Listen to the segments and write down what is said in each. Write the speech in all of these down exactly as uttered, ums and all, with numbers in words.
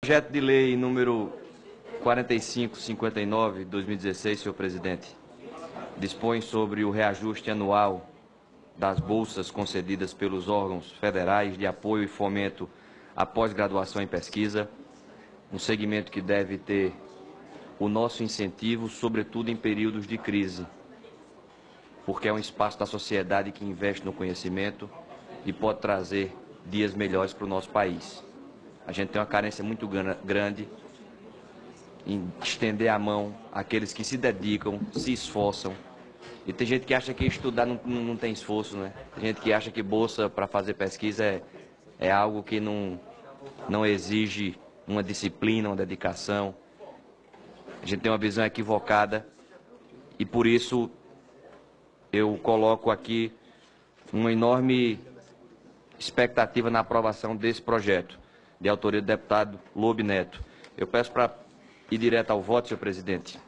Projeto de lei número quarenta e cinco cinquenta e nove, dois mil e dezesseis, senhor presidente, dispõe sobre o reajuste anual das bolsas concedidas pelos órgãos federais de apoio e fomento à pós-graduação em pesquisa, um segmento que deve ter o nosso incentivo, sobretudo em períodos de crise, porque é um espaço da sociedade que investe no conhecimento e pode trazer dias melhores para o nosso país. A gente tem uma carência muito grande em estender a mão àqueles que se dedicam, se esforçam. E tem gente que acha que estudar não, não, não tem esforço, né? Tem gente que acha que bolsa para fazer pesquisa é, é algo que não, não exige uma disciplina, uma dedicação. A gente tem uma visão equivocada e por isso eu coloco aqui uma enorme expectativa na aprovação desse projeto, de autoria do deputado Lobe Neto. Eu peço para ir direto ao voto, senhor presidente.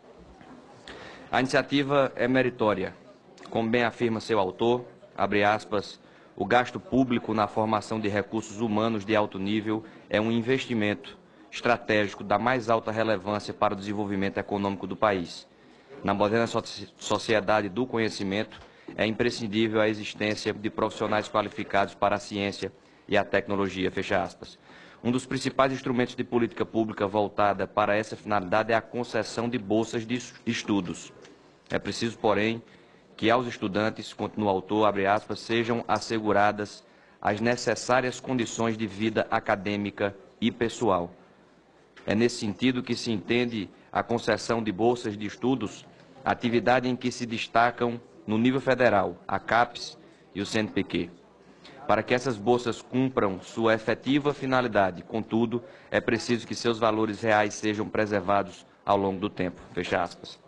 A iniciativa é meritória. Como bem afirma seu autor, abre aspas, o gasto público na formação de recursos humanos de alto nível é um investimento estratégico da mais alta relevância para o desenvolvimento econômico do país. Na moderna sociedade do conhecimento, é imprescindível a existência de profissionais qualificados para a ciência e a tecnologia, fecha aspas. Um dos principais instrumentos de política pública voltada para essa finalidade é a concessão de bolsas de estudos. É preciso, porém, que aos estudantes, continua o autor, abre aspas, sejam asseguradas as necessárias condições de vida acadêmica e pessoal. É nesse sentido que se entende a concessão de bolsas de estudos, atividade em que se destacam no nível federal, a CAPES e o C N Pq. Para que essas bolsas cumpram sua efetiva finalidade, contudo, é preciso que seus valores reais sejam preservados ao longo do tempo. Fecha aspas.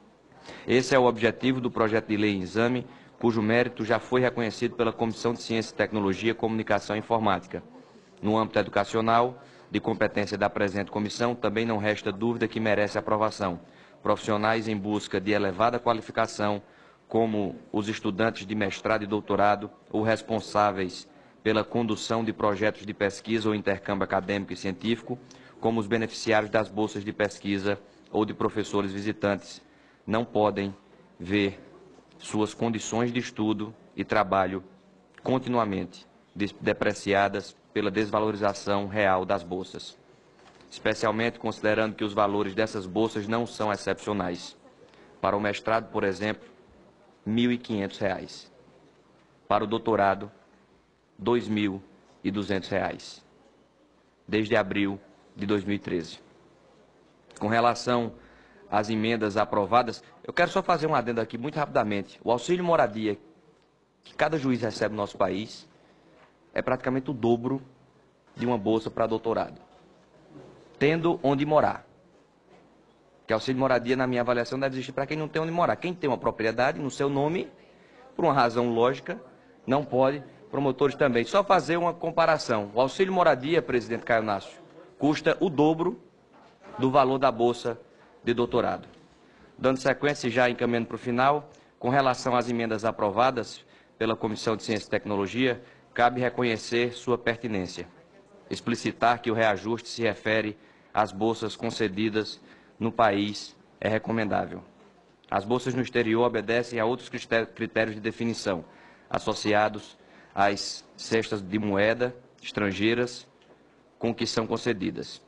Esse é o objetivo do projeto de lei em exame, cujo mérito já foi reconhecido pela Comissão de Ciência, Tecnologia, Comunicação e Informática. No âmbito educacional, de competência da presente comissão, também não resta dúvida que merece aprovação. Profissionais em busca de elevada qualificação, como os estudantes de mestrado e doutorado ou responsáveis pela condução de projetos de pesquisa ou intercâmbio acadêmico e científico, como os beneficiários das bolsas de pesquisa ou de professores visitantes, não podem ver suas condições de estudo e trabalho continuamente depreciadas pela desvalorização real das bolsas, especialmente considerando que os valores dessas bolsas não são excepcionais. Para o mestrado, por exemplo, mil e quinhentos reais. Para o doutorado, dois mil e duzentos reais. Desde abril de dois mil e treze. Com relação às emendas aprovadas, eu quero só fazer um adendo aqui muito rapidamente. O auxílio moradia que cada juiz recebe no nosso país é praticamente o dobro de uma bolsa para doutorado, tendo onde morar. Que auxílio moradia, na minha avaliação, deve existir para quem não tem onde morar. Quem tem uma propriedade no seu nome, por uma razão lógica, não pode, promotores também. Só fazer uma comparação. O auxílio moradia, presidente Caio Inácio, custa o dobro do valor da bolsa de doutorado. Dando sequência, já encaminhando para o final, com relação às emendas aprovadas pela Comissão de Ciência e Tecnologia, cabe reconhecer sua pertinência. Explicitar que o reajuste se refere às bolsas concedidas no país é recomendável. As bolsas no exterior obedecem a outros critérios de definição, associados às cestas de moeda estrangeiras com que são concedidas.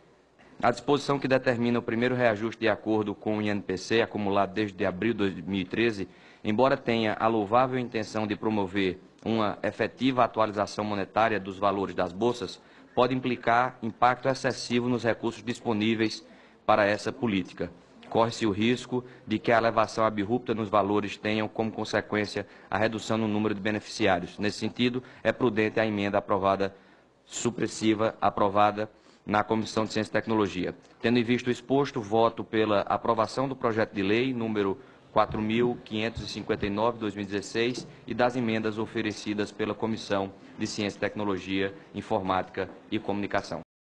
A disposição que determina o primeiro reajuste de acordo com o I N P C, acumulado desde abril de dois mil e treze, embora tenha a louvável intenção de promover uma efetiva atualização monetária dos valores das bolsas, pode implicar impacto excessivo nos recursos disponíveis para essa política. Corre-se o risco de que a elevação abrupta nos valores tenha como consequência a redução no número de beneficiários. Nesse sentido, é prudente a emenda aprovada, supressiva, aprovada na Comissão de Ciência e Tecnologia. Tendo em vista o exposto, voto pela aprovação do projeto de lei número quatro mil quinhentos e cinquenta e nove, dois mil e dezesseis, e das emendas oferecidas pela Comissão de Ciência e Tecnologia, Informática e Comunicação.